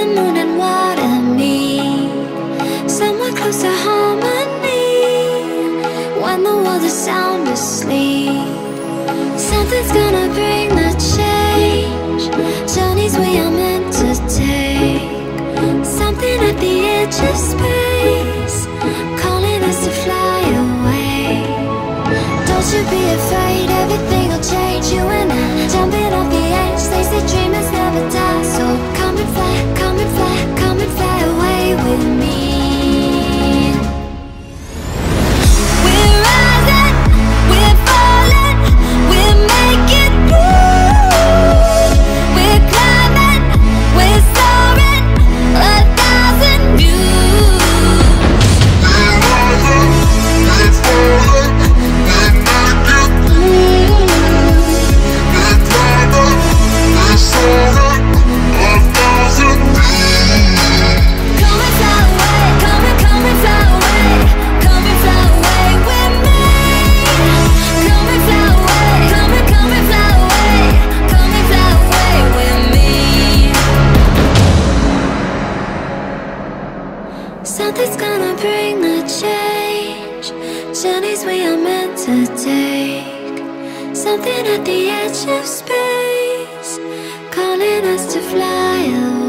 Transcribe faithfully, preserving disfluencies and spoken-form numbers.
the moon and water meet somewhere close to harmony. When the world is sound asleep, something's gonna bring the change. Journeys we are meant to take, something at the edge of space, calling us to fly away. Don't you be afraid, everything will change. You and I, jumping off the edge. They say dreamers never die, so come and fly, come and fly, come and fly away with me. We're rising, we're falling, we're making through. We're climbing, we're soaring, a thousand views. We're rising, we're falling, we're making through. We're climbing, we're soaring, a thousand views. Come and fly away, come and come and fly away, come and fly away with me. Come and fly away, come and come and fly away, come and fly away with me. Something's gonna bring the change. Journeys we are meant to take, something at the edge of space, calling us to fly away.